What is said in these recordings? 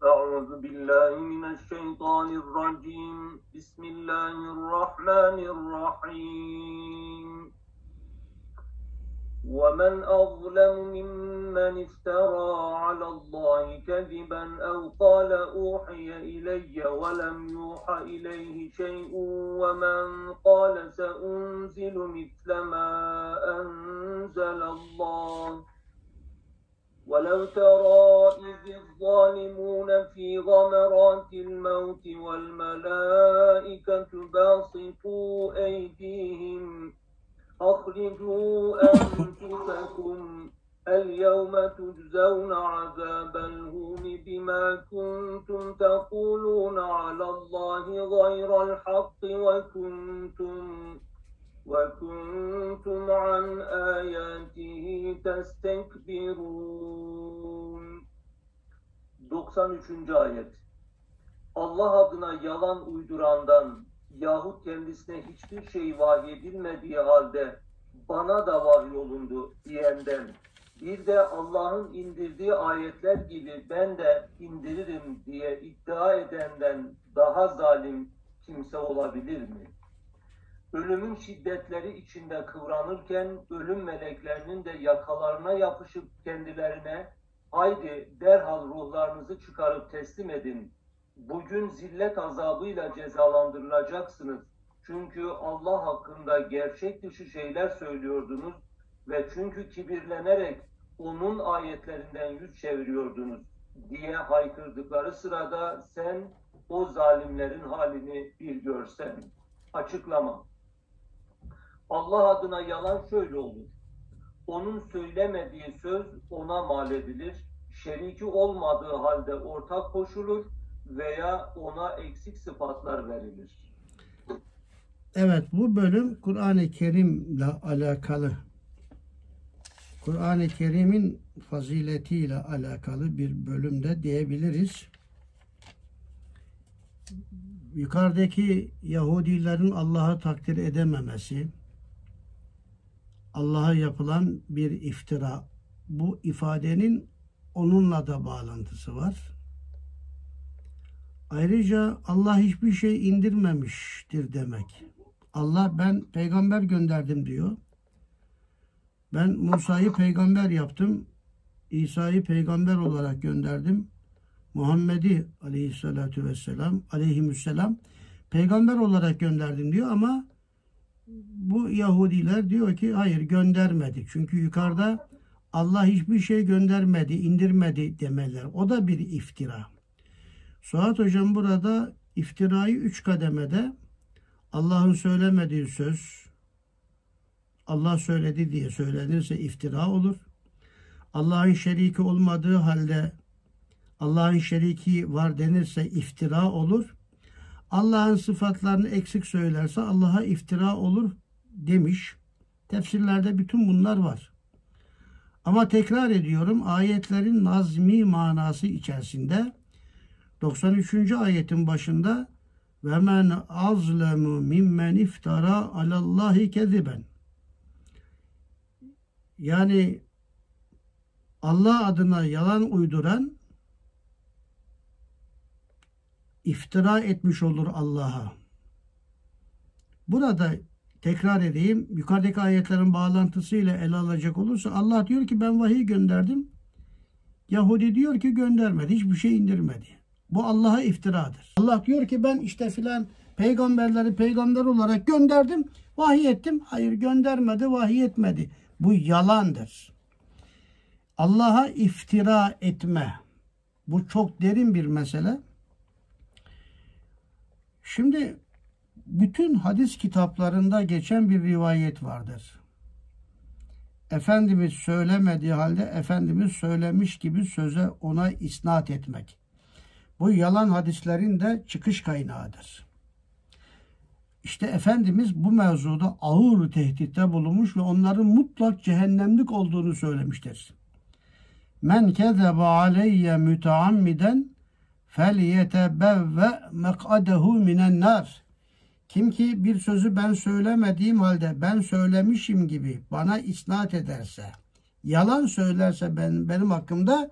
أعوذ بالله من الشيطان الرجيم بسم الله الرحمن الرحيم ومن أظلم ممن افترى على الله كذبا أو قال أوحي إلي ولم يوحى إليه شيء ومن قال سأنزل مثل ما أنزل الله ولو ترى إذ الظالمون في غمرات الموت والملائكة باسطوا أيديهم أخرجوا أنفسكم اليوم تجزون عذاب الهون بما كنتم تقولون على الله غير الحق وكنتم عن آياته تستكبرون. 93. ayet. Allah adına yalan uydurandan yahut kendisine hiçbir şey vahyedilmediği halde bana da vahyolundu diyenden, bir de Allah'ın indirdiği ayetler gibi ben de indiririm diye iddia edenden daha zalim kimse olabilir mi? Ölümün şiddetleri içinde kıvranırken ölüm meleklerinin de yakalarına yapışıp kendilerine haydi derhal ruhlarınızı çıkarıp teslim edin. Bugün zillet azabıyla cezalandırılacaksınız. Çünkü Allah hakkında gerçek dışı şeyler söylüyordunuz ve çünkü kibirlenerek onun ayetlerinden yüz çeviriyordunuz diye haykırdıkları sırada sen o zalimlerin halini bir görsen. Açıklama. Allah adına yalan şöyle olur. Onun söylemediği söz ona mal edilir, şeriki olmadığı halde ortak koşulur veya ona eksik sıfatlar verilir. Evet, bu bölüm Kur'an-ı Kerim'le alakalı. Kur'an-ı Kerim'in faziletiyle alakalı bir bölümde diyebiliriz. Yukarıdaki Yahudilerin Allah'ı takdir edememesi, Allah'a yapılan bir iftira. Bu ifadenin onunla da bağlantısı var. Ayrıca Allah hiçbir şey indirmemiştir demek. Allah ben peygamber gönderdim diyor. Ben Musa'yı peygamber yaptım. İsa'yı peygamber olarak gönderdim. Muhammed'i aleyhisselam peygamber olarak gönderdim diyor ama bu Yahudiler diyor ki hayır göndermedi. Çünkü yukarıda Allah hiçbir şey göndermedi, indirmedi demeler. O da bir iftira. Suat Hocam burada iftirayı 3 kademede Allah'ın söylemediği söz Allah söyledi diye söylenirse iftira olur. Allah'ın şeriki olmadığı halde Allah'ın şeriki var denirse iftira olur. Allah'ın sıfatlarını eksik söylerse Allah'a iftira olur demiş. Tefsirlerde bütün bunlar var. Ama tekrar ediyorum ayetlerin nazmi manası içerisinde 93. ayetin başında ve men azlemu mimmen iftara alallahi keziben. Yani Allah adına yalan uyduran iftira etmiş olur Allah'a. Burada tekrar edeyim. Yukarıdaki ayetlerin bağlantısıyla ele alacak olursa Allah diyor ki ben vahiy gönderdim. Yahudi diyor ki göndermedi. Hiçbir şey indirmedi. Bu Allah'a iftiradır. Allah diyor ki ben işte filan peygamberleri peygamber olarak gönderdim. Vahiy ettim. Hayır göndermedi. Vahiy etmedi. Bu yalandır. Allah'a iftira etme. Bu çok derin bir mesele. Şimdi bütün hadis kitaplarında geçen bir rivayet vardır. Efendimiz söylemediği halde Efendimiz söylemiş gibi söze ona isnat etmek. Bu yalan hadislerin de çıkış kaynağıdır. İşte Efendimiz bu mevzuda ağır tehditte bulunmuş ve onların mutlak cehennemlik olduğunu söylemiştir. Men kezebe aleyye müteammiden فَلْيَتَبَوَّ مَقْعَدَهُ مِنَ النَّارِ. Kim ki bir sözü ben söylemediğim halde ben söylemişim gibi bana isnat ederse, yalan söylerse benim hakkımda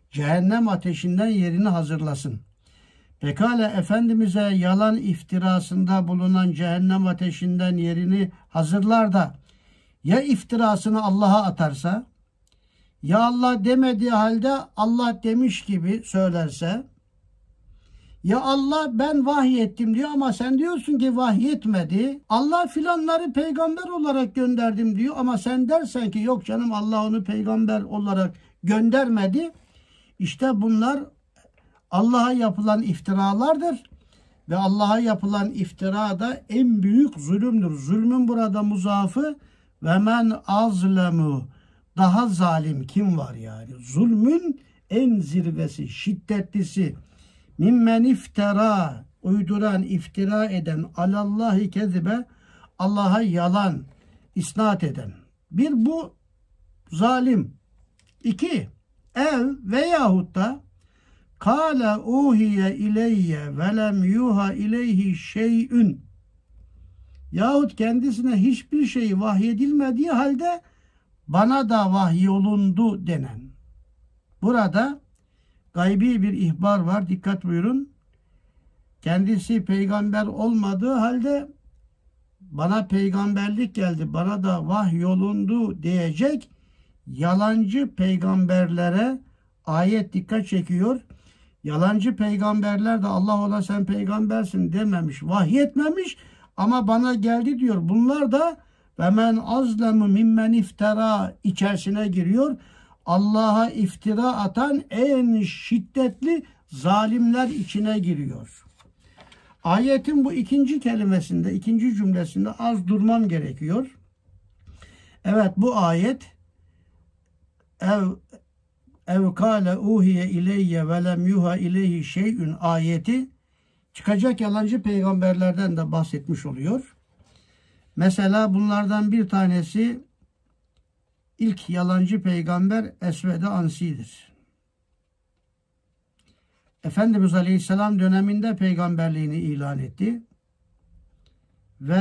cehennem ateşinden yerini hazırlasın. Pekala Efendimiz'e yalan iftirasında bulunan cehennem ateşinden yerini hazırlar da ya iftirasını Allah'a atarsa, ya Allah demediği halde Allah demiş gibi söylerse, ya Allah ben vahyettim diyor ama sen diyorsun ki vahyetmedi. Allah filanları peygamber olarak gönderdim diyor ama sen dersen ki yok canım Allah onu peygamber olarak göndermedi. İşte bunlar Allah'a yapılan iftiralardır. Ve Allah'a yapılan iftira da en büyük zulümdür. Zulmün burada muzafı ve men azlemu. Daha zalim kim var yani? Zulmün en zirvesi, şiddetlisi. Mimmen iftira, uyduran, iftira eden, alallahi kezibe, Allah'a yalan isnat eden. Bir bu zalim. İki, ev veyahut da kâle uhiye ileyye ve lem yuha ileyhi şey'ün. Yahut kendisine hiçbir şey vahyedilmediği halde bana da vahyolundu denen. Burada gaybi bir ihbar var. Dikkat buyurun. Kendisi peygamber olmadığı halde bana peygamberlik geldi, bana da vahyolundu diyecek yalancı peygamberlere ayet dikkat çekiyor. Yalancı peygamberler de Allah ona sen peygambersin dememiş, vahyetmemiş ama bana geldi diyor. Bunlar da ve men azlemu mimmen iftara içerisine giriyor. Allah'a iftira atan en şiddetli zalimler içine giriyor. Ayetin bu ikinci kelimesinde, ikinci cümlesinde az durmam gerekiyor. Evet bu ayet ev kâle uhiye ileyye ve lem yuha ileyhi şey'ün ayeti çıkacak yalancı peygamberlerden de bahsetmiş oluyor. Mesela bunlardan bir tanesi ilk yalancı peygamber Esved-i Ansi'dir. Efendimiz Aleyhisselam döneminde peygamberliğini ilan etti ve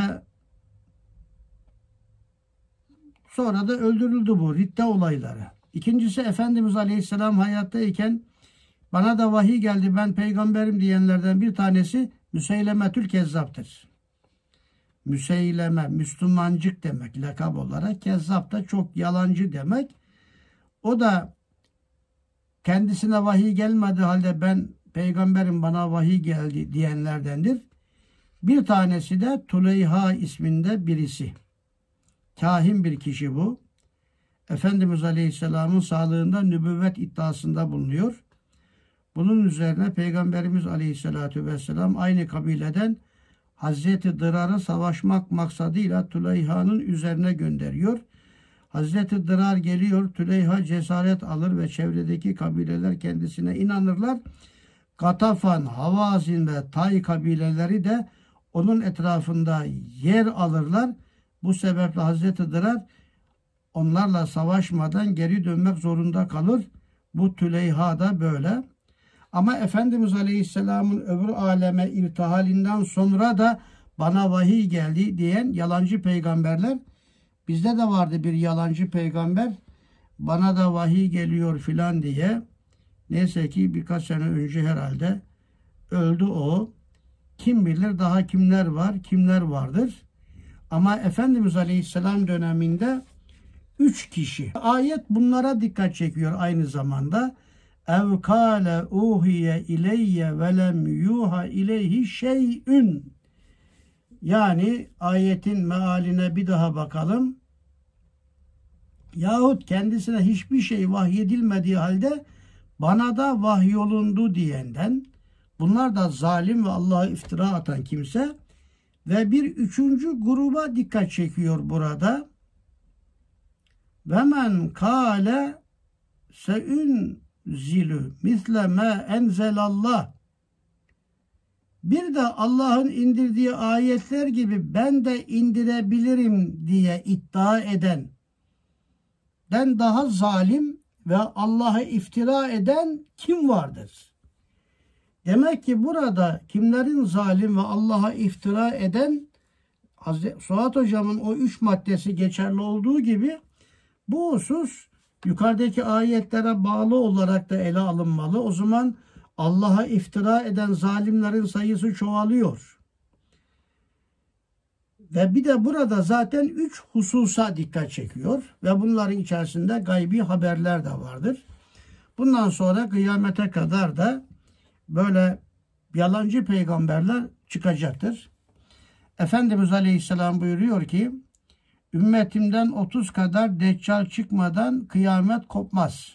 sonra da öldürüldü bu ridde olayları. İkincisi Efendimiz Aleyhisselam hayattayken bana da vahiy geldi ben peygamberim diyenlerden bir tanesi Müseylemetül Kezzap'tır. Müseyleme, Müslümancık demek lakab olarak. Kezzap da çok yalancı demek. O da kendisine vahiy gelmedi halde ben peygamberim bana vahiy geldi diyenlerdendir. Bir tanesi de Tuleyha isminde birisi. Kahin bir kişi bu. Efendimiz Aleyhisselam'ın sağlığında nübüvvet iddiasında bulunuyor. Bunun üzerine Peygamberimiz Aleyhisselatü Vesselam aynı kabileden Hazreti Dırar'ı savaşmak maksadıyla Tuleyha'nın üzerine gönderiyor. Hazreti Dırar geliyor, Tuleyha cesaret alır ve çevredeki kabileler kendisine inanırlar. Katafan, Havazin ve Tay kabileleri de onun etrafında yer alırlar. Bu sebeple Hazreti Dırar onlarla savaşmadan geri dönmek zorunda kalır. Bu Tuleyha da böyle. Ama Efendimiz Aleyhisselam'ın öbür aleme irtihalinden sonra da bana vahiy geldi diyen yalancı peygamberler. Bizde de vardı bir yalancı peygamber. Bana da vahiy geliyor filan diye. Neyse ki birkaç sene önce herhalde öldü o. Kim bilir daha kimler var, kimler vardır. Ama Efendimiz Aleyhisselam döneminde 3 kişi. Ayet bunlara dikkat çekiyor aynı zamanda. Ev kâle uhiye ileyye ve lem yuha ileyhi şey'ün. Yani ayetin mealine bir daha bakalım. Yahut kendisine hiçbir şey vahyedilmediği halde bana da vahyolundu diyenden. Bunlar da zalim ve Allah'a iftira atan kimse. Ve bir üçüncü gruba dikkat çekiyor burada. Ve men kâle se'ünzilü misle me enzelallah. Bir de Allah'ın indirdiği ayetler gibi ben de indirebilirim diye iddia eden, den daha zalim ve Allah'a iftira eden kim vardır? Demek ki burada kimlerin zalim ve Allah'a iftira eden, Suat Hocam'ın o 3 maddesi geçerli olduğu gibi bu husus yukarıdaki ayetlere bağlı olarak da ele alınmalı. O zaman Allah'a iftira eden zalimlerin sayısı çoğalıyor. Ve bir de burada zaten 3 hususa dikkat çekiyor. Ve bunların içerisinde gaybi haberler de vardır. Bundan sonra kıyamete kadar da böyle yalancı peygamberler çıkacaktır. Efendimiz Aleyhisselam buyuruyor ki, ümmetimden 30 kadar deccal çıkmadan kıyamet kopmaz.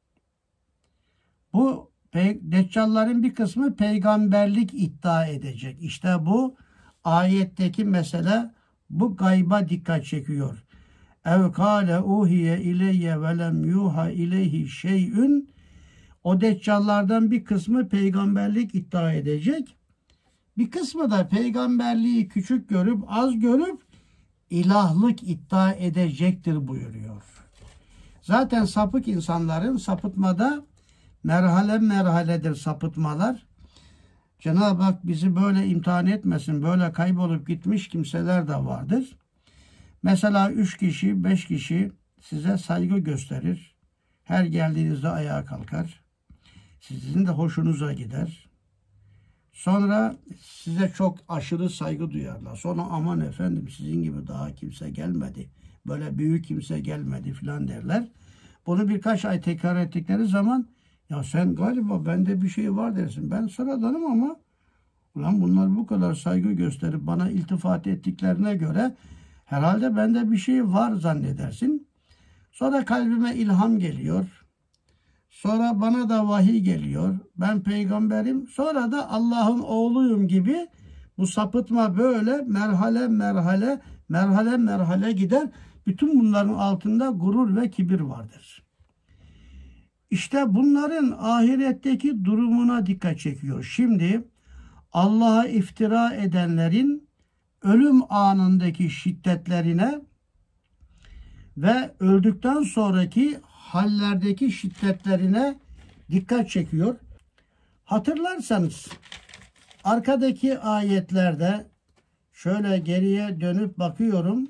Bu deccalların bir kısmı peygamberlik iddia edecek. İşte bu ayetteki mesele, bu gayba dikkat çekiyor. Ev kâle uhiye ileyye ve lem yuha ileyhi şey'ün. O deccallardan bir kısmı peygamberlik iddia edecek. Bir kısmı da peygamberliği küçük görüp, az görüp ilahlık iddia edecektir buyuruyor. Zaten sapık insanların sapıtmada merhale merhaledir sapıtmalar. Cenab-ı Hak bizi böyle imtihan etmesin. Böyle kaybolup gitmiş kimseler de vardır. Mesela 3 kişi, 5 kişi size saygı gösterir. Her geldiğinizde ayağa kalkar. Sizin de hoşunuza gider. Sonra size çok aşırı saygı duyarlar. Sonra aman efendim sizin gibi daha kimse gelmedi. Böyle büyük kimse gelmedi filan derler. Bunu birkaç ay tekrar ettikleri zaman ya sen galiba bende bir şey var dersin. Ben sıradanım ama ulan bunlar bu kadar saygı gösterip bana iltifat ettiklerine göre herhalde bende bir şey var zannedersin. Sonra kalbime ilham geliyor. Sonra bana da vahiy geliyor. Ben peygamberim. Sonra da Allah'ın oğluyum gibi bu sapıtma böyle merhale merhale merhale merhale gider. Bütün bunların altında gurur ve kibir vardır. İşte bunların ahiretteki durumuna dikkat çekiyor. Şimdi Allah'a iftira edenlerin ölüm anındaki şiddetlerine ve öldükten sonraki hallerdeki şiddetlerine dikkat çekiyor. Hatırlarsanız arkadaki ayetlerde şöyle geriye dönüp bakıyorum.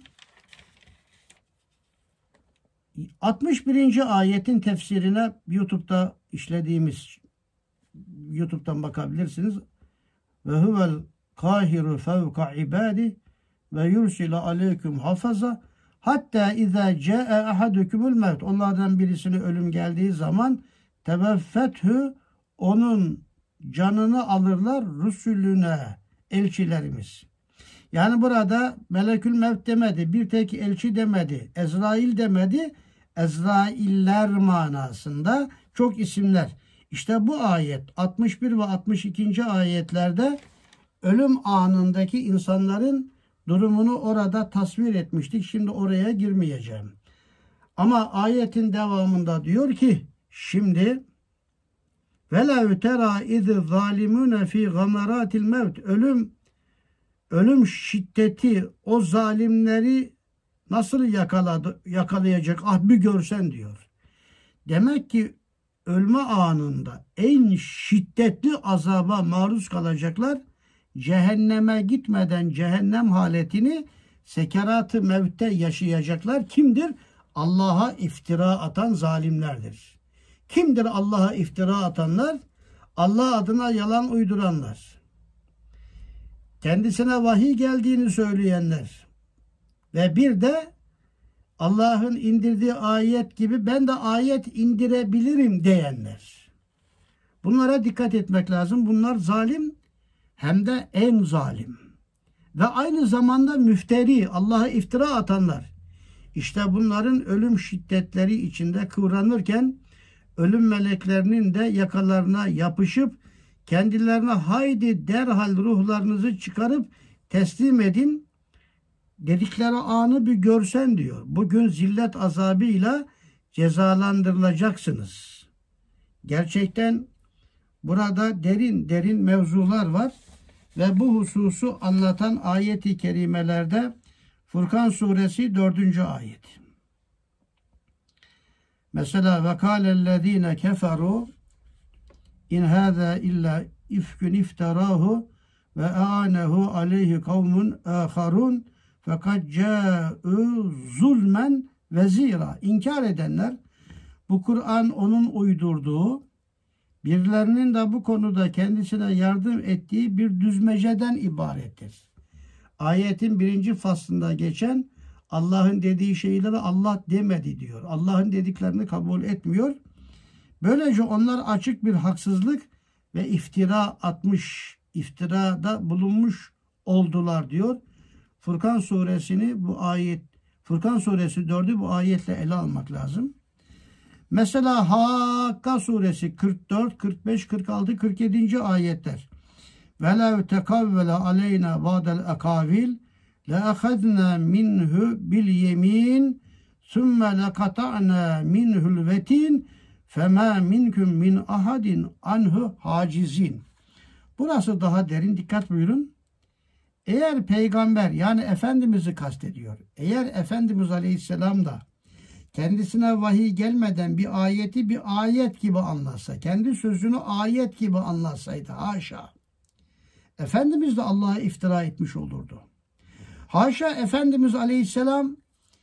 61. ayetin tefsirine YouTube'da işlediğimiz, YouTube'dan bakabilirsiniz. Ve huvel kahiru fevka ibadi ve yursile aleyküm hafaza hatta izâ câe ahadukumul mevt. Onlardan birisine ölüm geldiği zaman teveffethü, onun canını alırlar rusulüne, elçilerimiz. Yani burada melekül mevt demedi, bir tek elçi demedi, Ezrail demedi, Ezrailler manasında çok isimler. İşte bu ayet 61 ve 62. ayetlerde ölüm anındaki insanların durumunu orada tasvir etmiştik. Şimdi oraya girmeyeceğim. Ama ayetin devamında diyor ki şimdi velev tera iz zalimune fi gamaratil mevt, ölüm şiddeti o zalimleri nasıl yakalayacak bir görsen diyor. Demek ki ölme anında en şiddetli azaba maruz kalacaklar. Cehenneme gitmeden cehennem haletini sekerat-ı mevtte yaşayacaklar. Kimdir? Allah'a iftira atan zalimlerdir. Kimdir Allah'a iftira atanlar? Allah adına yalan uyduranlar. Kendisine vahiy geldiğini söyleyenler. Ve bir de Allah'ın indirdiği ayet gibi ben de ayet indirebilirim diyenler. Bunlara dikkat etmek lazım. Bunlar zalim, hem de en zalim. Ve aynı zamanda müfteri, Allah'a iftira atanlar. İşte bunların ölüm şiddetleri içinde kıvranırken ölüm meleklerinin de yakalarına yapışıp kendilerine haydi derhal ruhlarınızı çıkarıp teslim edin dedikleri anı bir görsen diyor. Bugün zillet azabıyla cezalandırılacaksınız. Gerçekten burada derin derin mevzular var ve bu hususu anlatan ayet-i kerimelerde Furkan suresi 4. ayet. Mesela ve kâlellezîne keferû in hâzâ illa ifkün iftarahu ve ânehu aleyhi kavmun âkharûn fakat câ'û zulmen ve zira. İnkar edenler Bu Kur'an onun uydurduğu, birilerinin de bu konuda kendisine yardım ettiği bir düzmeceden ibarettir. Ayetin 1. faslında geçen Allah'ın dediği şeyleri Allah demedi diyor. Allah'ın dediklerini kabul etmiyor. Böylece onlar açık bir haksızlık ve iftirada bulunmuş oldular diyor. Furkan suresi 4'ü bu ayetle ele almak lazım. Mesela Hakka suresi 44, 45, 46, 47. ayetler. وَلَوْ تَقَوَّلَ عَلَيْنَا بَعْدَ الْاَقَاوِيلِ لَأَخَذْنَا مِنْهُ بِالْيَمِينِ ثُمَّ لَقَطَعْنَا مِنْهُ الْوَتِينَ فَمَا مِنْكُمْ مِنْ أَحَدٍ عَنْهُ حَاجِزِينَ. Burası daha derin, dikkat buyurun. Eğer peygamber, yani Efendimiz'i kastediyor, eğer Efendimiz Aleyhisselam da kendisine vahiy gelmeden bir ayeti bir ayet gibi anlatsa, kendi sözünü ayet gibi anlatsaydı, haşa, Efendimiz de Allah'a iftira etmiş olurdu. Haşa, Efendimiz Aleyhisselam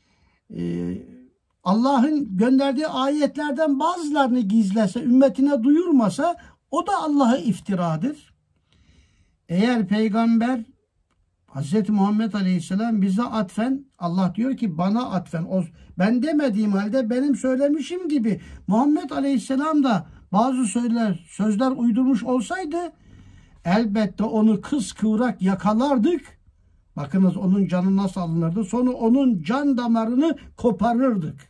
Allah'ın gönderdiği ayetlerden bazılarını gizlese, ümmetine duyurmasa, o da Allah'a iftiradır. Eğer peygamber Hz. Muhammed Aleyhisselam bize atfen, Allah diyor ki bana atfen, ben demediğim halde benim söylemişim gibi Muhammed Aleyhisselam da bazı sözler uydurmuş olsaydı elbette onu kıskıvrak yakalardık. Bakınız onun canı nasıl alınırdı. Sonra onun can damarını koparırdık.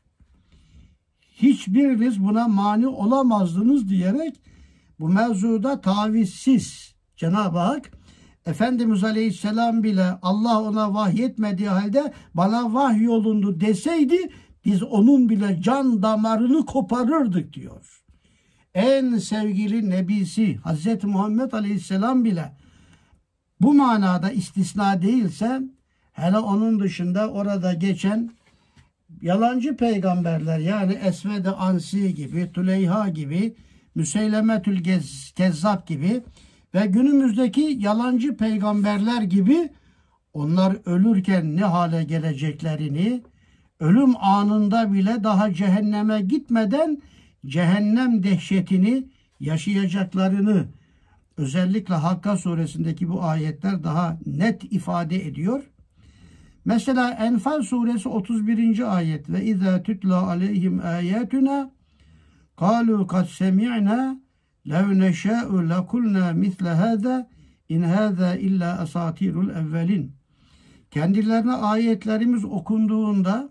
Hiçbiriniz buna mani olamazdınız diyerek bu mevzuda tavizsiz Cenab-ı Hak Efendimiz Aleyhisselam bile Allah ona vahyetmediği halde bana vahyolundu deseydi biz onun bile can damarını koparırdık diyor. En sevgili nebisi Hazreti Muhammed Aleyhisselam bile bu manada istisna değilse, hele onun dışında orada geçen yalancı peygamberler, yani Esved-i Ansi gibi, Tüleyha gibi, Müseylemetül Kezzab gibi ve günümüzdeki yalancı peygamberler gibi onlar ölürken ne hale geleceklerini, ölüm anında bile daha cehenneme gitmeden cehennem dehşetini yaşayacaklarını özellikle Hakka suresindeki bu ayetler daha net ifade ediyor. Mesela Enfal suresi 31. ayet ve izâ tutla aleyhim âyâtuna kâlû kad semi'nâ lev neşâ'u lekulnâ misle hâzâ in hâzâ illâ asâtirul evvelin. Kendilerine ayetlerimiz okunduğunda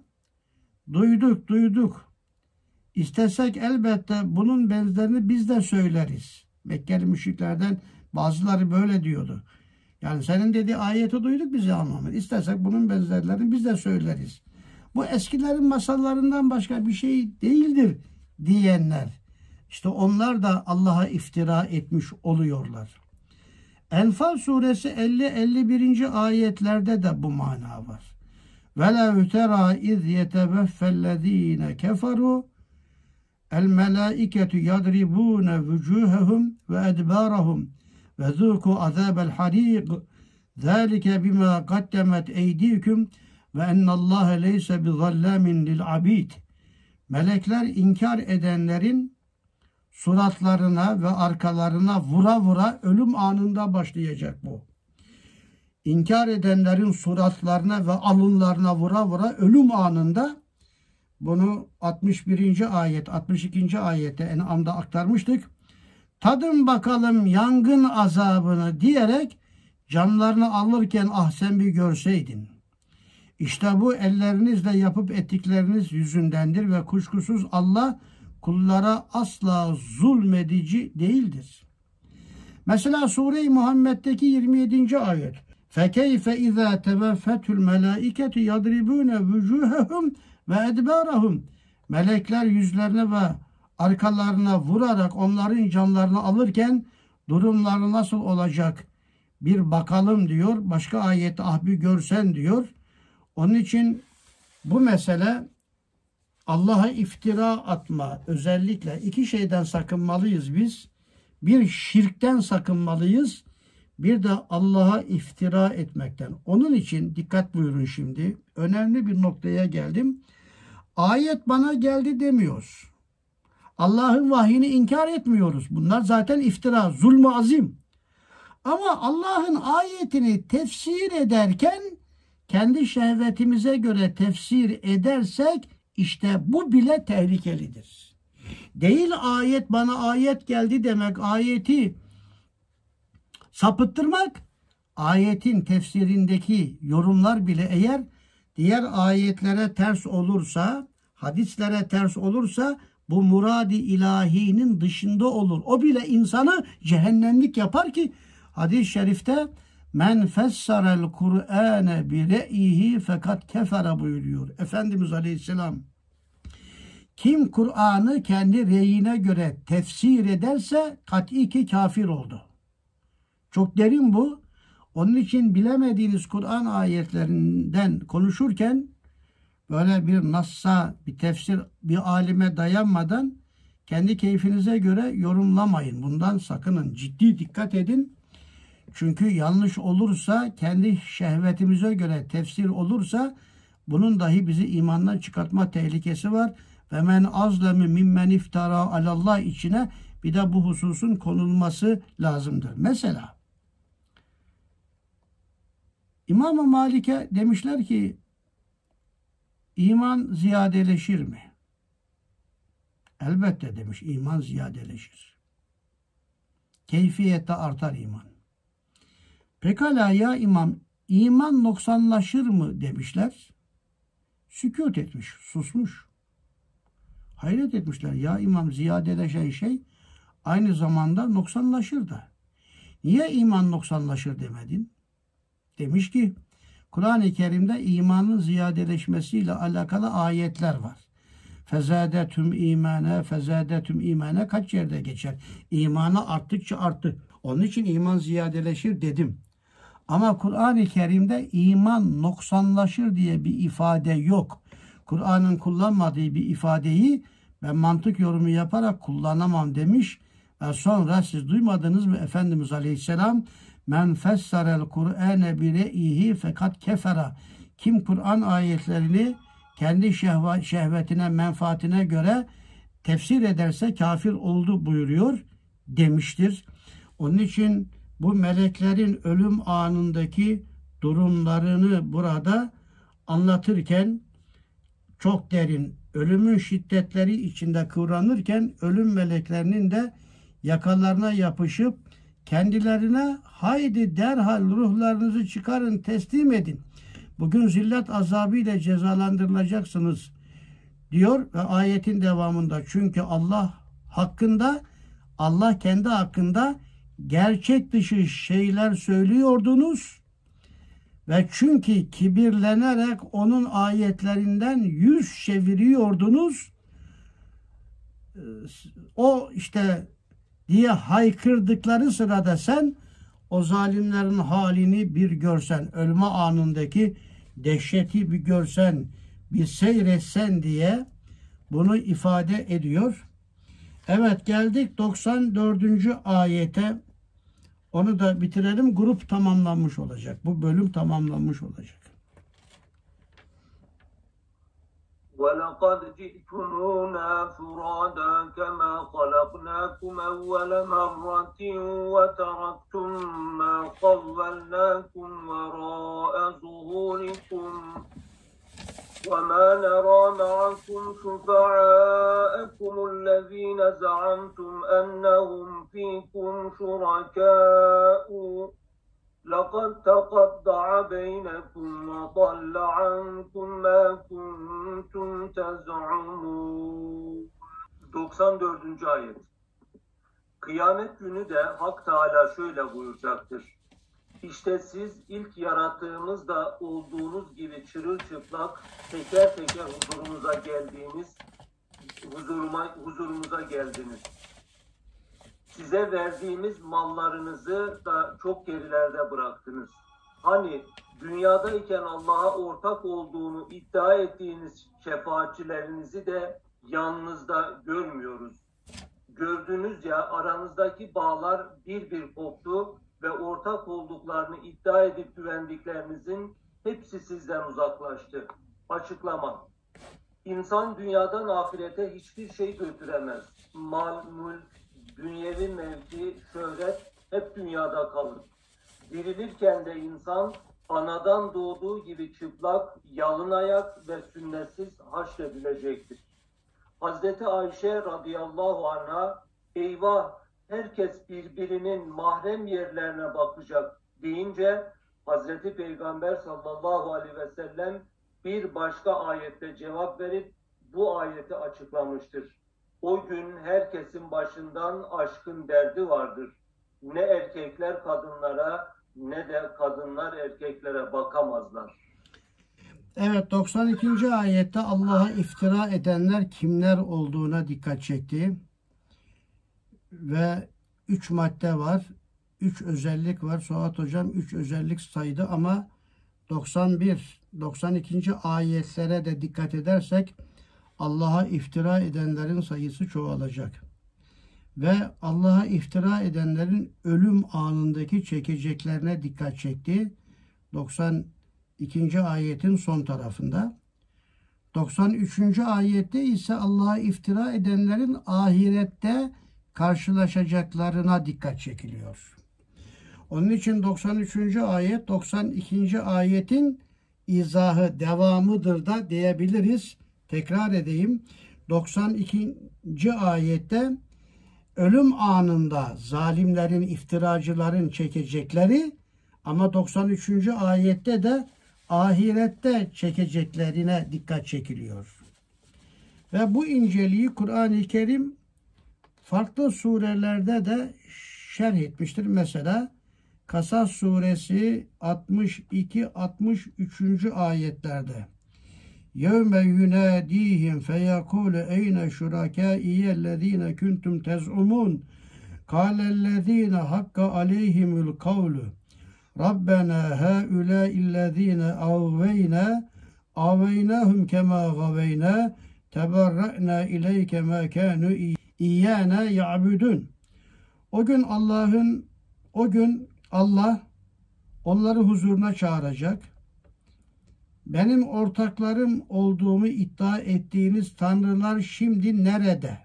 duyduk. İstesek elbette bunun benzerini biz de söyleriz. Mekkeli müşriklerden bazıları böyle diyordu. Yani senin dediği ayeti duyduk, bizi anlamayın. İstesek bunun benzerlerini biz de söyleriz. Bu eskilerin masallarından başka bir şey değildir diyenler. İşte onlar da Allah'a iftira etmiş oluyorlar. Enfal suresi 50-51. ayetlerde de bu mana var. وَلَوْ تَرَى اِذْ يَتَوَفَّ الَّذ۪ينَ كَفَرُوا الْمَلَائِكَةُ يَضْرِبُونَ وُجُوهَهُمْ وَاَدْبَارَهُمْ وَذُوقُوا عَذَابَ الْحَرِيقِ ذَٰلِكَ بِمَا قَدَّمَتْ اَيْدِيكُمْ وَاَنَّ اللّٰهَ لَيْسَ بِظَلَّامٍ لِلْعَبِيدِ. Melekler inkar edenlerin suratlarına ve arkalarına vura vura ölüm anında başlayacak bu. İnkar edenlerin suratlarına ve alınlarına vura vura ölüm anında, bunu 61. ayet, 62. ayette En'am'da aktarmıştık. Tadın bakalım yangın azabını diyerek canlarını alırken ah sen bir görseydin. İşte bu ellerinizle yapıp ettikleriniz yüzündendir ve kuşkusuz Allah kullara asla zulmedici değildir. Mesela Sure-i Muhammed'deki 27. ayet. فَكَيْفَ اِذَا تَوَفَّتُ الْمَلَائِكَةُ يَضْرِبُونَ وُجُوهَهُمْ وَاَدْبَارَهُمْ. Melekler yüzlerine ve arkalarına vurarak onların canlarını alırken durumları nasıl olacak bir bakalım diyor. Başka ayette ah bir görsen diyor. Onun için bu mesele Allah'a iftira atma, özellikle iki şeyden sakınmalıyız biz. Bir şirkten sakınmalıyız. Bir de Allah'a iftira etmekten. Onun için dikkat buyurun şimdi. Önemli bir noktaya geldim. Ayet bana geldi demiyoruz. Allah'ın vahyini inkar etmiyoruz. Bunlar zaten iftira, zulmü azim. Ama Allah'ın ayetini tefsir ederken kendi şehvetimize göre tefsir edersek işte bu bile tehlikelidir. Değil ayet bana ayet geldi demek, ayeti sapıttırmak, ayetin tefsirindeki yorumlar bile eğer diğer ayetlere ters olursa, hadislere ters olursa bu murad-ı ilahinin dışında olur. O bile insanı cehennemlik yapar ki hadis-i şerifte men fessarel Kur'ane bi re'yihi fakat kefere buyuruyor. Efendimiz Aleyhisselam kim Kur'an'ı kendi reyine göre tefsir ederse kat'i ki kafir oldu. Çok derin bu. Onun için bilemediğiniz Kur'an ayetlerinden konuşurken böyle bir nassa, bir tefsir, bir alime dayanmadan kendi keyfinize göre yorumlamayın. Bundan sakının. Ciddi dikkat edin. Çünkü yanlış olursa, kendi şehvetimize göre tefsir olursa bunun dahi bizi imandan çıkartma tehlikesi var. Ve men azlemi mimmen iftara alallah içine bir de bu hususun konulması lazımdır. Mesela İmam-ı Malik'e demişler ki iman ziyadeleşir mi? Elbette demiş, iman ziyadeleşir. Keyfiyette artar iman. Pekala ya imam, iman noksanlaşır mı demişler. Sükût etmiş, susmuş. Hayret etmişler. Ya imam, ziyadeleşen şey aynı zamanda noksanlaşır da. Niye iman noksanlaşır demedin? Demiş ki Kur'an-ı Kerim'de imanın ziyadeleşmesiyle alakalı ayetler var. Fezâdetüm imâne, fezâdetüm imâne kaç yerde geçer? İmanı arttıkça arttı. Onun için iman ziyadeleşir dedim. Ama Kur'an-ı Kerim'de iman noksanlaşır diye bir ifade yok. Kur'an'ın kullanmadığı bir ifadeyi ben mantık yorumu yaparak kullanamam demiş. Ve sonra siz duymadınız mı Efendimiz Aleyhisselam men fessarel Kur'ane bi re'yihi fakat kefera. Kim Kur'an ayetlerini kendi şehvetine, menfaatine göre tefsir ederse kafir oldu buyuruyor demiştir. Onun için bu meleklerin ölüm anındaki durumlarını burada anlatırken çok derin, ölümün şiddetleri içinde kıvranırken ölüm meleklerinin de yakalarına yapışıp kendilerine haydi derhal ruhlarınızı çıkarın teslim edin. Bugün zillet azabıyla cezalandırılacaksınız diyor ve ayetin devamında çünkü Allah kendi hakkında gerçek dışı şeyler söylüyordunuz ve çünkü kibirlenerek onun ayetlerinden yüz çeviriyordunuz. O işte diye haykırdıkları sırada sen o zalimlerin halini bir görsen, ölme anındaki dehşeti bir görsen, bir seyretsen diye bunu ifade ediyor. Evet, geldik 94. ayete. Onu da bitirelim. Grup tamamlanmış olacak. Bu bölüm tamamlanmış olacak. وَلَقَدْ جِئْتُمُونَا فُرَادًا كَمَا خَلَقْنَاكُمْ أَوَّلَ مَرَّةٍ وَتَرَكْتُم مَّا خَوَّلْنَاكُمْ وَرَاءَ ظُهُورِكُمْ وَمَا نَرَىٰ مَعَكُمْ شُفَعَاءَكُمُ الَّذِينَ زَعَمْتُمْ أَنَّهُمْ فِيكُمْ شُرَكَاءُ لَقَدْ تَقَطَّعَ بَيْنَكُمْ وَضَلَّ عَنكُمْ مَا كُنتُمْ تَزْعُمُونَ 94. ayet. Kıyamet günü de Hak Teâlâ şöyle buyuracaktır. İşte siz ilk yarattığımızda olduğunuz gibi çırılçıplak teker teker huzurumuza geldiniz. Size verdiğimiz mallarınızı da çok gerilerde bıraktınız. Hani dünyadayken Allah'a ortak olduğunu iddia ettiğiniz şefaatçilerinizi de yanınızda görmüyoruz. Gördünüz ya aranızdaki bağlar bir koptu ve ortak olduklarını iddia edip güvendiklerinizin hepsi sizden uzaklaştı. Açıklama. İnsan dünyadan ahirete hiçbir şey götüremez. Mal, mülk, dünyevi mevki, şöhret hep dünyada kalır. Dirilirken de insan anadan doğduğu gibi çıplak, yalın ayak ve sünnetsiz haşredilecektir. Hazreti Ayşe radıyallahu anh'a eyvah herkes birbirinin mahrem yerlerine bakacak deyince Hazreti Peygamber sallallahu aleyhi ve sellem bir başka ayette cevap verip bu ayeti açıklamıştır. O gün herkesin başından aşkın derdi vardır. Ne erkekler kadınlara ne de kadınlar erkeklere bakamazlar. Evet, 92. ayette Allah'a iftira edenler kimler olduğuna dikkat çekti. Ve 3 madde var. 3 özellik var. Suat Hocam 3 özellik saydı ama 91, 92. ayetlere de dikkat edersek Allah'a iftira edenlerin sayısı çoğalacak. Ve Allah'a iftira edenlerin ölüm anındaki çekeceklerine dikkat çekti. 92. ayetin son tarafında. 93. ayette ise Allah'a iftira edenlerin ahirette karşılaşacaklarına dikkat çekiliyor. Onun için 93. ayet 92. ayetin izahı, devamıdır da diyebiliriz. Tekrar edeyim. 92. ayette ölüm anında zalimlerin, iftiracıların çekecekleri ama 93. ayette de ahirette çekeceklerine dikkat çekiliyor. Ve bu inceliği Kur'an-ı Kerim farklı surelerde de şerh etmiştir. Mesela Kasas suresi 62-63. ayetlerde يَوْمَ يُنَادِيهِمْ فَيَقُولُ اَيْنَ شُرَكَائِيَ الَّذ۪ينَ كُنْتُمْ تَزْعُمُونَ قَالَ الَّذ۪ينَ حَقَّ عَلَيْهِمُ الْقَوْلُ رَبَّنَا هَؤُلَاءِ الَّذ۪ينَ آوَيْنَاهُمْ كَمَا غَوَيْنَا تَبَرَّأْنَا إِلَيْكَ مَا كَانُوا İyyâne ya'budun. O gün Allah onları huzuruna çağıracak. Benim ortaklarım olduğumu iddia ettiğiniz tanrılar şimdi nerede?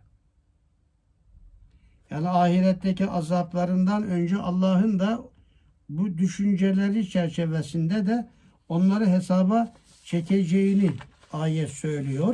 Yani ahiretteki azaplarından önce Allah'ın da bu düşünceleri çerçevesinde de onları hesaba çekeceğini ayet söylüyor.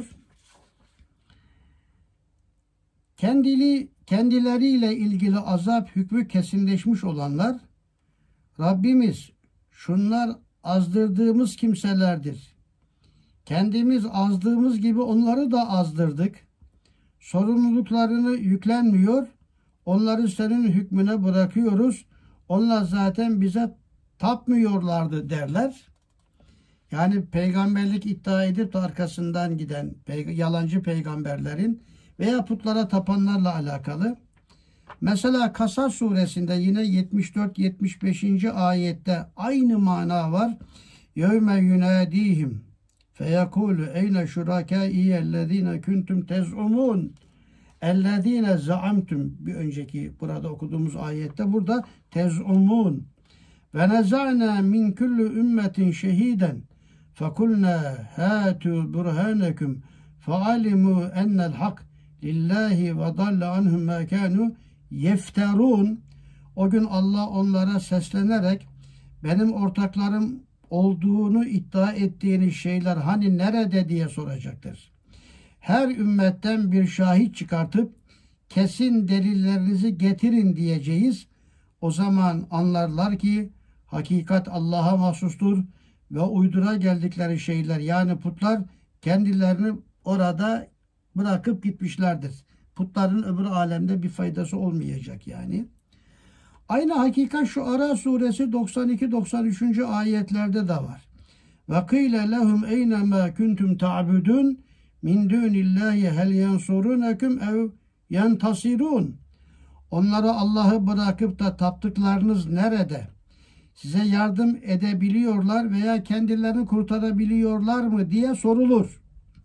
Kendileriyle ilgili azap hükmü kesinleşmiş olanlar, Rabbimiz şunlar azdırdığımız kimselerdir. Kendimiz azdığımız gibi onları da azdırdık. Sorumluluklarını yüklenmiyor. Onları senin hükmüne bırakıyoruz. Onlar zaten bize tapmıyorlardı derler. Yani peygamberlik iddia edip de arkasından giden yalancı peygamberlerin veya putlara tapanlarla alakalı. Mesela Kasas suresinde yine 74-75. ayette aynı mana var. يَوْمَ يُنَادِيهِمْ فَيَقُولُ اَيْنَ شُرَكَائِيَ الَّذ۪ينَ كُنْتُمْ تَزْعُمُونَ اَلَّذ۪ينَ زَعَمْتُمْ. Bir önceki burada okuduğumuz ayette burada tez'umun. وَنَزَعْنَا مِنْ كُلِّ اُمَّةٍ شَه۪يدًا فَقُلْنَا هَاتُوا بُرْهَانَكُمْ فَعَلِمُوا اَنَّ الْحَقِّ لِلّٰهِ وَضَلَّ عَنْهُمْ مَا كَانُوا يَفْتَرُونَ. O gün Allah onlara seslenerek benim ortaklarım olduğunu iddia ettiğiniz şeyler hani nerede diye soracaktır. Her ümmetten bir şahit çıkartıp kesin delillerinizi getirin diyeceğiz. O zaman anlarlar ki hakikat Allah'a mahsustur ve uydura geldikleri şeyler yani putlar kendilerini orada bırakıp gitmişlerdir. Putların öbür alemde bir faydası olmayacak yani. Aynı hakikat şu Ara suresi 92-93. ayetlerde de var. Ve kıyle lehum eyne ma kuntum ta'budun min dunillahi hel yansurunekum ev yantasirun. Onlara Allah'ı bırakıp da taptıklarınız nerede? Size yardım edebiliyorlar veya kendilerini kurtarabiliyorlar mı diye sorulur.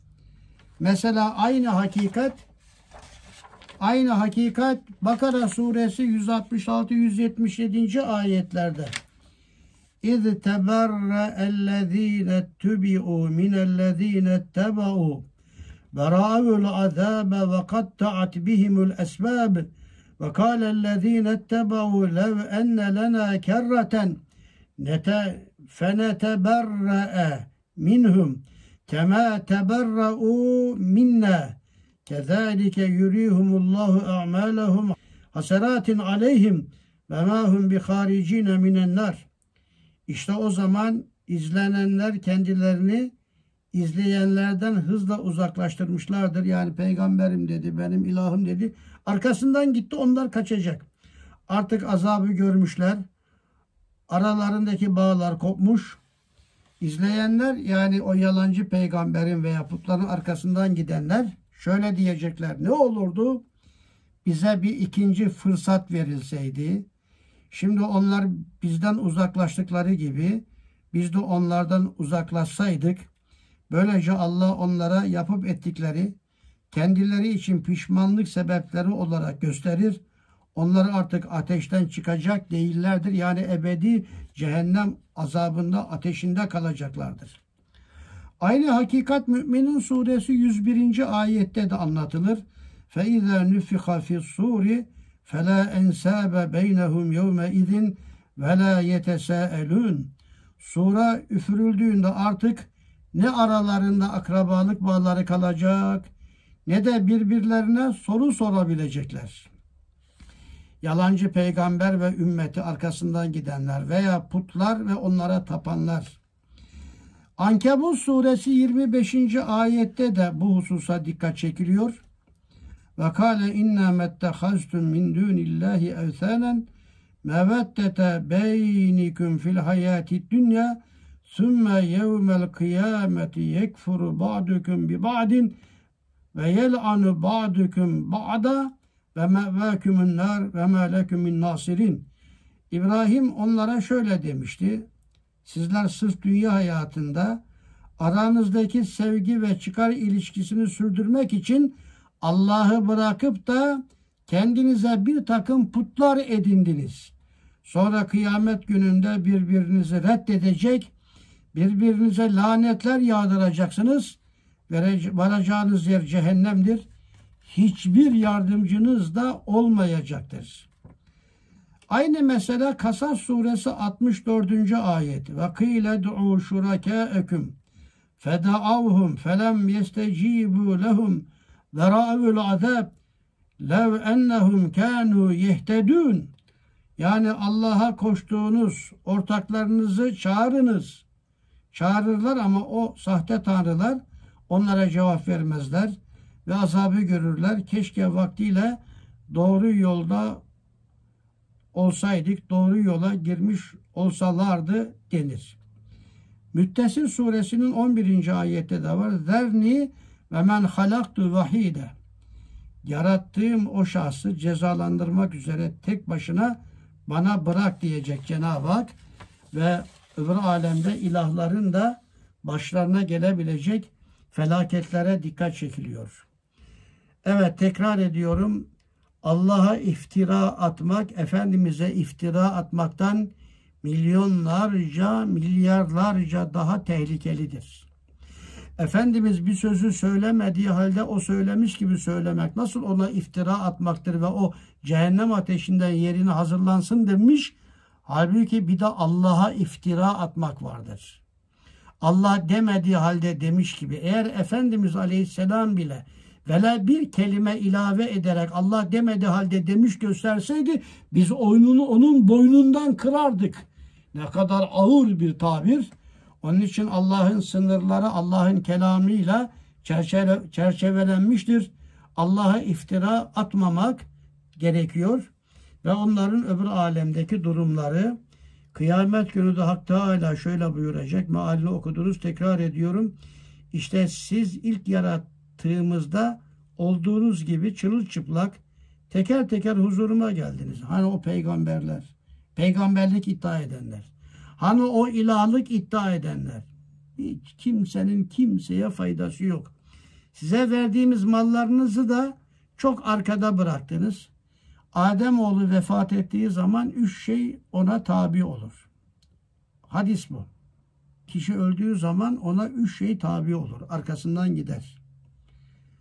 Mesela aynı hakikat Bakara suresi 166-177. ayetlerde İz teberre'ellezîne tübi'û minellezîne teba'û ورأوا العذاب وقطعت بهم الأسباب وقال الذين اتبعوا لو أن لنا كرة فنتبرأ منهم كما تبرؤوا منا كذلك يريهم الله أعمالهم حسرات عليهم وما هم بخارجين من النار. İşte o zaman izlenenler kendilerini izleyenlerden hızla uzaklaştırmışlardır. Yani peygamberim dedi, benim ilahım dedi. Arkasından gitti, onlar kaçacak. Artık azabı görmüşler. Aralarındaki bağlar kopmuş. İzleyenler, yani o yalancı peygamberin veya putların arkasından gidenler şöyle diyecekler: ne olurdu bize bir ikinci fırsat verilseydi. Şimdi onlar bizden uzaklaştıkları gibi biz de onlardan uzaklaşsaydık. Böylece Allah onlara yapıp ettikleri kendileri için pişmanlık sebepleri olarak gösterir. Onlar artık ateşten çıkacak değillerdir. Yani ebedi cehennem azabında, ateşinde kalacaklardır. Aynı hakikat Mü'minun suresi 101. ayette de anlatılır. فَاِذَا نُفِخَ فِي الصُّورِ فَلَا اَنْسَابَ بَيْنَهُمْ يَوْمَئِذٍ وَلَا يَتَسَاءَلُونَ. Sura üfürüldüğünde artık ne aralarında akrabalık bağları kalacak, ne de birbirlerine soru sorabilecekler. Yalancı peygamber ve ümmeti arkasından gidenler veya putlar ve onlara tapanlar. Ankebut suresi 25. ayette de bu hususa dikkat çekiliyor. Ve kâle innâ mettehaztum min dûnillâhi evthânen meveddete beynikum fil hayâtid dünya sümme yevmel kıyâmeti yekfuru ba'dukum bi ba'din ve yel'anu ba'dukum ba'da ve mevâkumun nâr ve mâ lekum min nâsirin. İbrahim onlara şöyle demişti: sizler sırf dünya hayatında aranızdaki sevgi ve çıkar ilişkisini sürdürmek için Allah'ı bırakıp da kendinize bir takım putlar edindiniz. Sonra kıyamet gününde birbirinizi reddedecek, birbirinize lanetler yağdıracaksınız. Varacağınız yer cehennemdir. Hiçbir yardımcınız da olmayacaktır. Aynı mesele Kasas suresi 64. ayet. Ve kıyle du'u şurakâeküm feda'avhum felem yestecîbû lehum ve ra'avul azab lev ennehum kânû yehtedûn. Yani Allah'a koştuğunuz ortaklarınızı çağırınız. Çağırırlar ama o sahte tanrılar onlara cevap vermezler ve azabı görürler. Keşke vaktiyle doğru yolda olsaydık, doğru yola girmiş olsalardı denir. Müttesir suresinin 11. ayette de var. Zerni ve men halaktu vahide. Yarattığım o şahsı cezalandırmak üzere tek başına bana bırak diyecek Cenab-ı Hak ve öbür alemde ilahların da başlarına gelebilecek felaketlere dikkat çekiliyor. Evet, tekrar ediyorum. Allah'a iftira atmak, Efendimiz'e iftira atmaktan milyonlarca, milyarlarca daha tehlikelidir. Efendimiz bir sözü söylemediği halde o söylemiş gibi söylemek nasıl ona iftira atmaktır ve o cehennem ateşinden yerine hazırlansın demiş. Halbuki bir de Allah'a iftira atmak vardır. Allah demediği halde demiş gibi. Eğer Efendimiz Aleyhisselam bile vela bir kelime ilave ederek Allah demediği halde demiş gösterseydi biz oyununu onun boynundan kırardık. Ne kadar ağır bir tabir. Onun için Allah'ın sınırları Allah'ın kelamıyla çerçevelenmiştir. Allah'a iftira atmamak gerekiyor. Ve onların öbür alemdeki durumları kıyamet günü de Hak Teâlâ şöyle buyuracak. Mealini okudunuz, tekrar ediyorum. İşte siz ilk yarattığımızda olduğunuz gibi çırılçıplak teker teker huzuruma geldiniz. Hani o peygamberler, peygamberlik iddia edenler, hani o ilahlık iddia edenler. Hiç kimsenin kimseye faydası yok. Size verdiğimiz mallarınızı da çok arkada bıraktınız. Ademoğlu vefat ettiği zaman 3 şey ona tabi olur. Hadis bu. Kişi öldüğü zaman ona 3 şey tabi olur. Arkasından gider.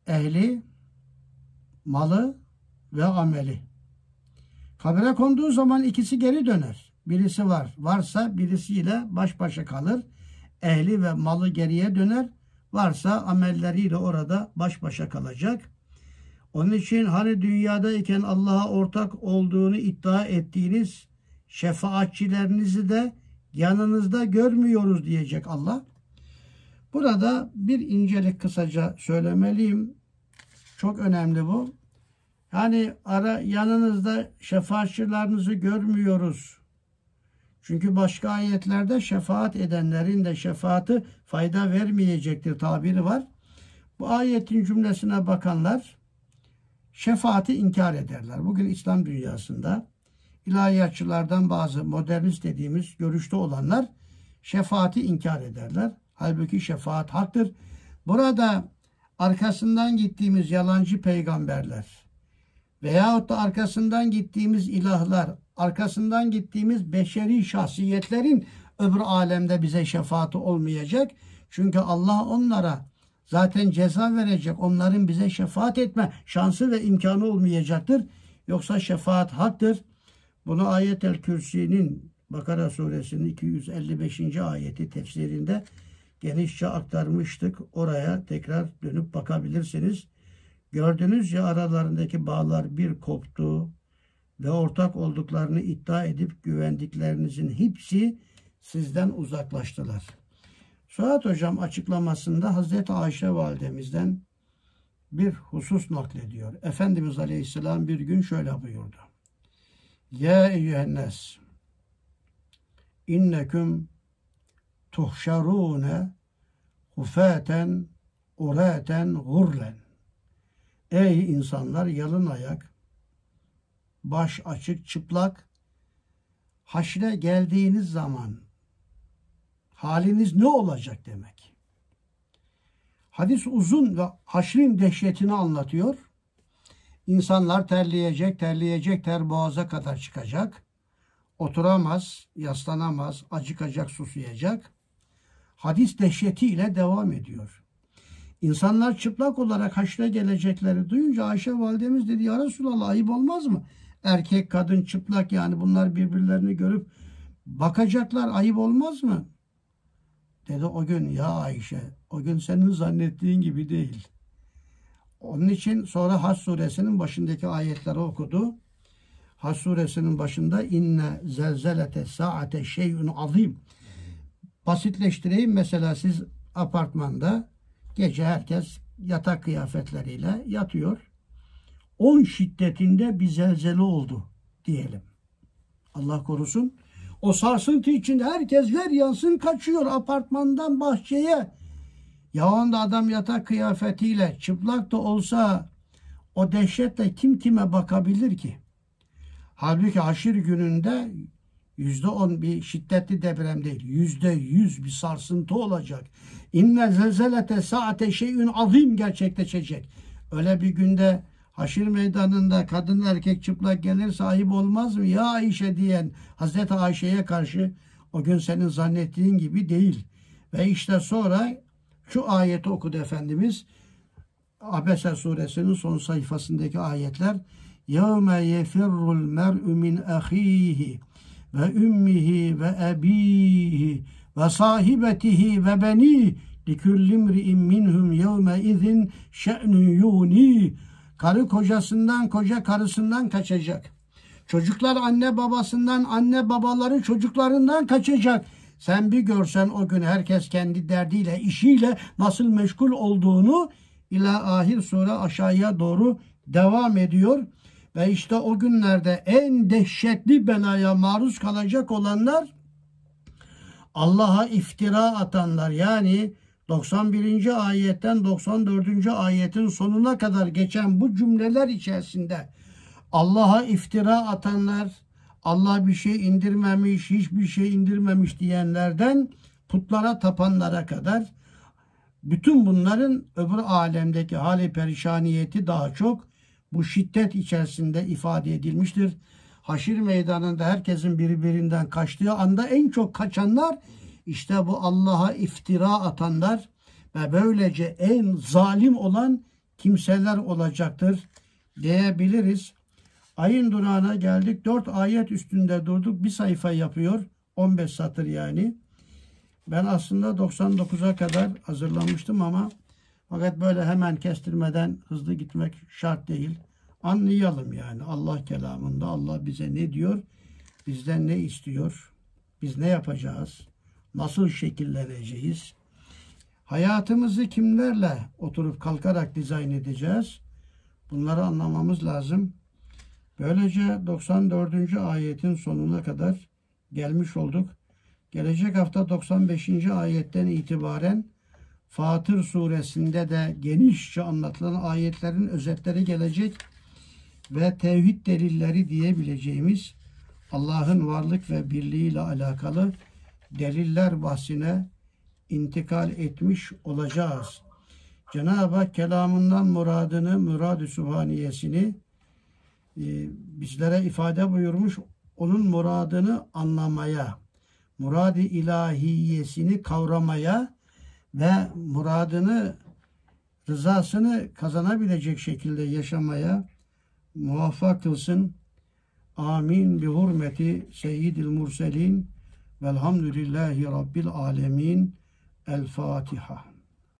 ehli, malı ve ameli. Kabire konduğu zaman ikisi geri döner. Birisi var. Varsa birisiyle baş başa kalır. Ehli ve malı geriye döner. Varsa amelleriyle orada baş başa kalacak. Onun için hani dünyadayken Allah'a ortak olduğunu iddia ettiğiniz şefaatçilerinizi de yanınızda görmüyoruz diyecek Allah. Burada bir incelik kısaca söylemeliyim. Çok önemli bu. Yani yanınızda şefaatçilerinizi görmüyoruz. Çünkü başka ayetlerde şefaat edenlerin de şefaati fayda vermeyecektir tabiri var. Bu ayetin cümlesine bakanlar şefaati inkar ederler. Bugün İslam dünyasında ilahiyatçılardan bazı modernist dediğimiz görüşte olanlar şefaati inkar ederler. Halbuki şefaat haktır. Burada arkasından gittiğimiz yalancı peygamberler veyahut da arkasından gittiğimiz ilahlar, arkasından gittiğimiz beşeri şahsiyetlerin öbür alemde bize şefaati olmayacak. Çünkü Allah onlara zaten ceza verecek. Onların bize şefaat etme şansı ve imkanı olmayacaktır. Yoksa şefaat haktır. Bunu Ayet-el Kürsi'nin Bakara suresinin 255. ayeti tefsirinde genişçe aktarmıştık. Oraya tekrar dönüp bakabilirsiniz. Gördünüz ya aralarındaki bağlar bir koptu ve ortak olduklarını iddia edip güvendiklerinizin hepsi sizden uzaklaştılar. Suat Hocam açıklamasında Hazreti Ayşe validemizden bir husus naklediyor. Efendimiz Aleyhisselam bir gün şöyle buyurdu. Ya eyyühennes inneküm tuhşarûne hufâten urâten gurlen. Ey insanlar, yalın ayak, baş açık, çıplak, haşre geldiğiniz zaman haliniz ne olacak demek. Hadis uzun ve haşrin dehşetini anlatıyor. İnsanlar terleyecek, ter boğaza kadar çıkacak. Oturamaz, yaslanamaz, acıkacak, susuyacak. Hadis dehşetiyle devam ediyor. İnsanlar çıplak olarak haşre gelecekleri duyunca Ayşe validemiz dedi, ya Resulallah ayıp olmaz mı? Erkek, kadın çıplak, yani bunlar birbirlerini görüp bakacaklar, ayıp olmaz mı? Dedi o gün ya Ayşe, o gün senin zannettiğin gibi değil. Onun için sonra Hac suresinin başındaki ayetleri okudu. Hac suresinin başında inne zelzelete saate şey'un azim. Basitleştireyim, mesela siz apartmanda gece herkes yatak kıyafetleriyle yatıyor. 10 şiddetinde bir zelzele oldu diyelim. Allah korusun. O sarsıntı içinde herkes ver yansın kaçıyor apartmandan bahçeye. Ya onda adam yatak kıyafetiyle çıplak da olsa o dehşetle kim kime bakabilir ki? Halbuki haşir gününde %10 bir şiddetli deprem değil, %100 bir sarsıntı olacak. İnne zelzelete saate şeyün azim gerçekleşecek. Öyle bir günde haşir meydanında kadın erkek çıplak gelirse ayıp olmaz mı? Ya Ayşe diyen Hazreti Ayşe'ye karşı o gün senin zannettiğin gibi değil. Ve işte sonra şu ayeti okudu Efendimiz. Abese suresinin son sayfasındaki ayetler. يَوْمَ يَفِرُّ الْمَرْءُ مِنْ أَخِيهِ وَاُمِّهِ وَأَب۪يهِ وَصَاحِبَتِهِ وَبَن۪يهِ لِكُلِّ امْرِئٍ مِّنْهُمْ يَوْمَئِذٍ شَأْنٌ يُغْن۪يهِ. Karı kocasından, koca karısından kaçacak. Çocuklar anne babasından, anne babaları çocuklarından kaçacak. Sen bir görsen o gün herkes kendi derdiyle, işiyle nasıl meşgul olduğunu, ila ahir sure aşağıya doğru devam ediyor. Ve işte o günlerde en dehşetli belaya maruz kalacak olanlar Allah'a iftira atanlar, yani 91. ayetten 94. ayetin sonuna kadar geçen bu cümleler içerisinde Allah'a iftira atanlar, Allah bir şey indirmemiş, hiçbir şey indirmemiş diyenlerden putlara tapanlara kadar bütün bunların öbür alemdeki hali perişaniyeti daha çok bu şiddet içerisinde ifade edilmiştir. Haşir meydanında herkesin birbirinden kaçtığı anda en çok kaçanlar işte bu Allah'a iftira atanlar ve böylece en zalim olan kimseler olacaktır diyebiliriz. Ayın durağına geldik. 4 ayet üstünde durduk. Bir sayfa yapıyor. 15 satır yani. Ben aslında 99'a kadar hazırlanmıştım ama fakat böyle hemen kestirmeden hızlı gitmek şart değil. Anlayalım yani Allah kelamında Allah bize ne diyor, bizden ne istiyor, biz ne yapacağız, nasıl şekilleneceğiz, hayatımızı kimlerle oturup kalkarak dizayn edeceğiz, bunları anlamamız lazım. Böylece 94. ayetin sonuna kadar gelmiş olduk. Gelecek hafta 95. ayetten itibaren Fatır suresinde de genişçe anlatılan ayetlerin özetleri gelecek ve tevhid delilleri diyebileceğimiz Allah'ın varlık ve birliği ile alakalı deliller bahsine intikal etmiş olacağız. Cenab-ı Hak kelamından muradını, murad-ı sübhaniyesini bizlere ifade buyurmuş, onun muradını anlamaya, murad-ı ilahiyesini kavramaya ve muradını, rızasını kazanabilecek şekilde yaşamaya muvaffak kılsın. Amin. Bi hurmeti seyyidil murselin velhamdülillahi rabbil alemin. El Fatiha.